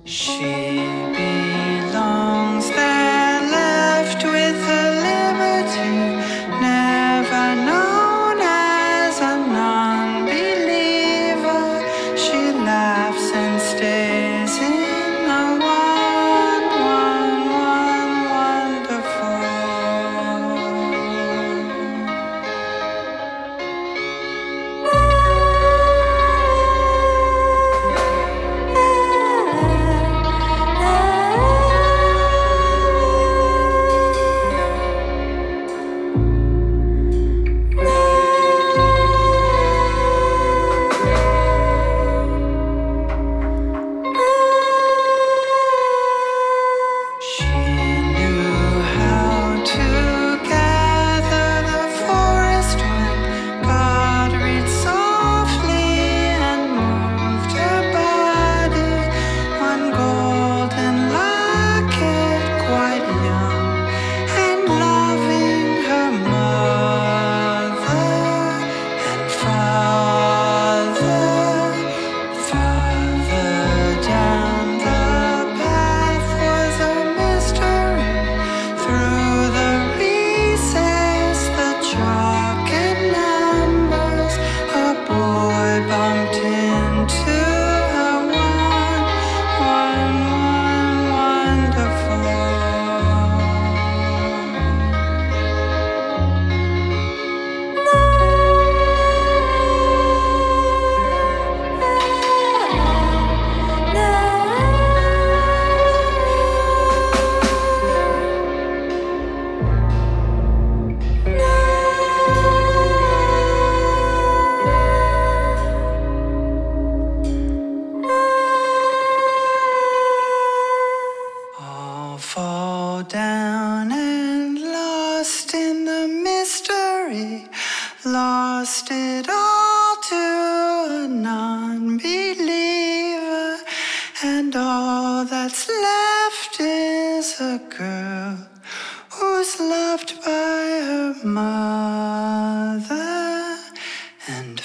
She belongs there, left with her liberty, never known as a non-believer. She laughs and stays in the wonderful. Fall down and lost in the mystery, lost it all to a non-believer, and all that's left is a girl who's loved by her mother and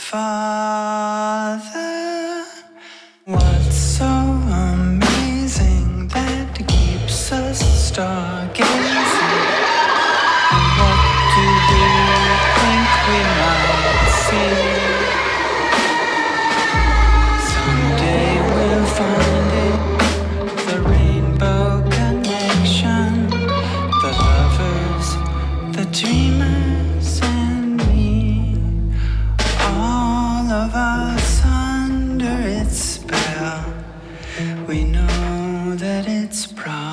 father. What's so amazing that keeps us stargazing? And what do we think we might see? Someday we'll find it, the rainbow connection, the lovers, the dreamers, and me, all of us under its spell. We know that it's proud.